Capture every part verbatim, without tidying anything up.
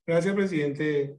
Gracias, presidente.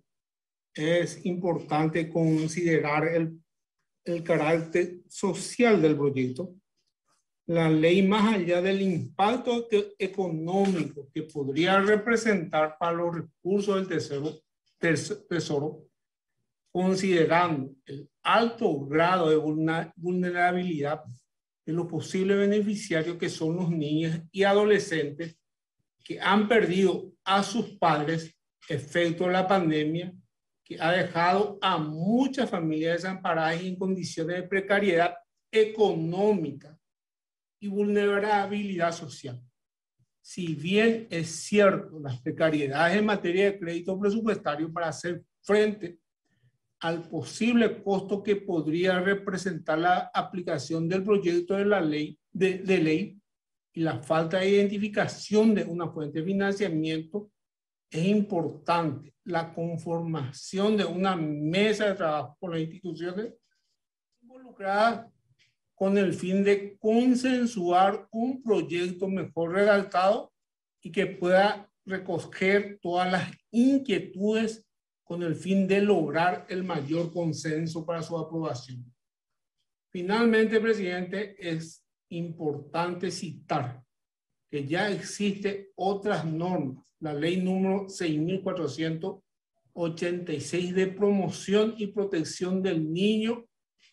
Es importante considerar el, el carácter social del proyecto. La ley, más allá del impacto que, económico que podría representar para los recursos del tesoro, tes, tesoro, considerando el alto grado de vulnerabilidad de los posibles beneficiarios que son los niños y adolescentes que han perdido a sus padres efecto de la pandemia, que ha dejado a muchas familias desamparadas y en condiciones de precariedad económica y vulnerabilidad social. Si bien es cierto las precariedades en materia de crédito presupuestario para hacer frente al posible costo que podría representar la aplicación del proyecto de la ley, de, de ley y la falta de identificación de una fuente de financiamiento, es importante la conformación de una mesa de trabajo con las instituciones involucradas con el fin de consensuar un proyecto mejor redactado y que pueda recoger todas las inquietudes con el fin de lograr el mayor consenso para su aprobación. Finalmente, presidente, es importante citar que ya existen otras normas, la ley número seis mil cuatrocientos ochenta y seis de promoción y protección del niño,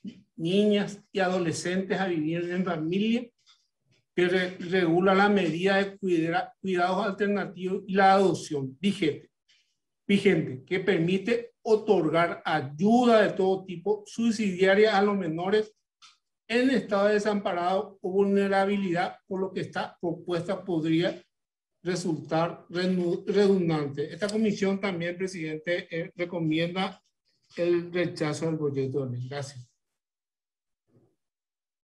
niñas y adolescentes a vivir en familia, que re, regula la medida de cuida, cuidados alternativos y la adopción vigente, vigente, que permite otorgar ayuda de todo tipo subsidiaria a los menores en estado de desamparado o vulnerabilidad, por lo que esta propuesta podría resultar redundante. Esta comisión también, presidente, eh, recomienda el rechazo del proyecto de ley. Gracias.